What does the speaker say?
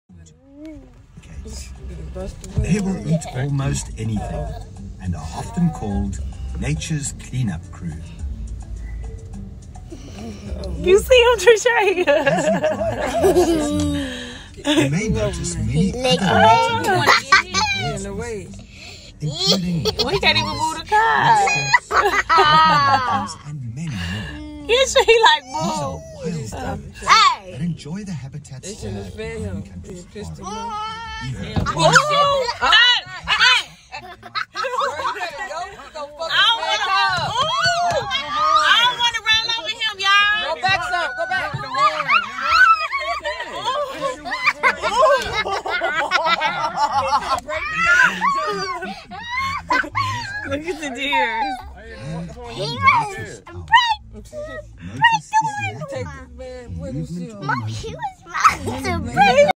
They will eat almost anything and are often called nature's cleanup crew. You see him, Trisha? As you drive past the scene, you may notice many other including We can't even move the car. and many more. He like These are move. wild birds that enjoy the habitats found in countries far even I don't want to run over him, y'all. Go back some. Go back. Look at the deer. Notice is the movement or motion